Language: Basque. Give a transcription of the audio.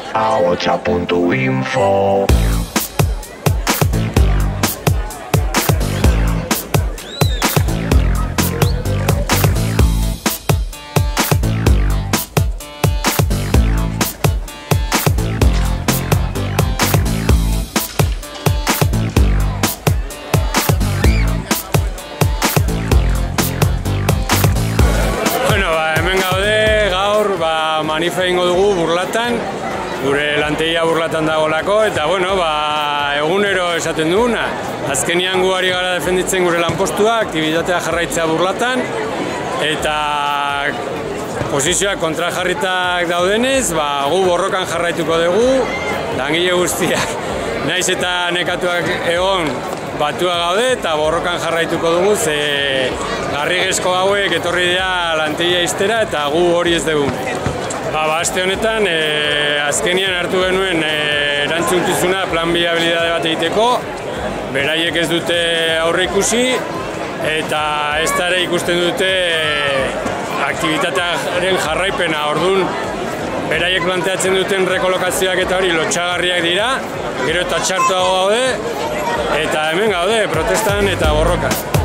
ahotsa.info. Manifa egingo dugu Burlatan, gure lantegia Burlatan dagoelako, eta egunero esaten duguna. Azkenian gu ari gara defenditzen gure lanpostua, aktibitatea jarraitzea Burlatan, eta posizioak kontrajarritak daudenez, gu borrokan jarraituko dugu, langile guztiak. Naiz eta nekatuak egon batua gaude eta borrokan jarraituko dugu, ze garrigezko hauek etorri dira lantegia iztera eta gu hori ez dugu. Aste honetan, azkenian hartu genuen erantzunkizuna plan biabilidade bat egiteko, beraiek ez dute aurre ikusi, eta ez da ere ikusten dute aktibitatearen jarraipena. Orduan, beraiek planteatzen duten rekolokazioak eta hori lotxagarriak dira, gero eta txartuago gaude, eta hemen gaude, protestan eta borrokan.